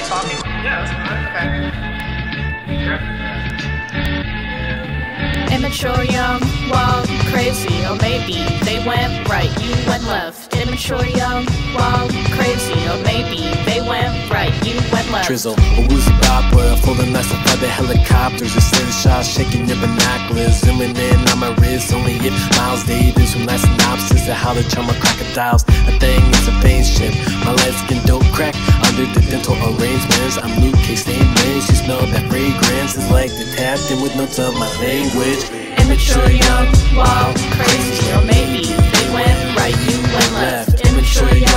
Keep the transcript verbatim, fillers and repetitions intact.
talking? Yeah, that's fine. Okay. Immature, young, wild, crazy, or maybe they went right, you went left. Immature, young, wild, crazy, or maybe they went right, you went left. Drizzle, a woozy bopper, folding nice of feather helicopters, a set of shots shaking your binoculars, zooming in on my wrist. Only if Miles Davis from that synopsis of how to charm my crocodiles. A thing is a pain ship. My light skin dope crack under the dental arrangements. I'm Luke K. Stainless. You smell that fragrance. It's like the tapped in with notes of my language. Immature, young, wild, crazy, or maybe they went right, you went left. Immature,